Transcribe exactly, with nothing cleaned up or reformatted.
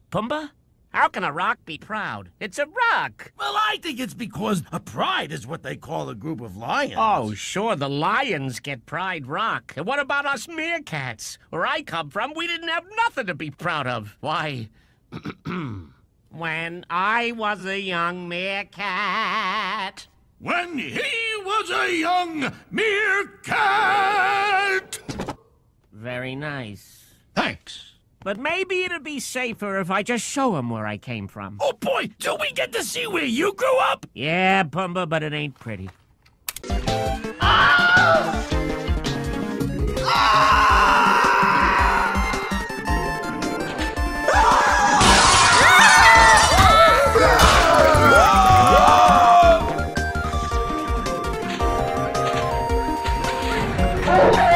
Pumbaa? How can a rock be proud? It's a rock. Well, I think it's because a pride is what they call a group of lions. Oh, sure, the lions get Pride Rock. And what about us meerkats? Where I come from, we didn't have nothing to be proud of. Why, when I was a young meerkat... When he was a young meerkat! Very nice. Thanks. But maybe it'd be safer if I just show him where I came from. Oh, boy, do we get to see where you grew up? Yeah, Pumbaa, but it ain't pretty. Ah! Ah! Ah!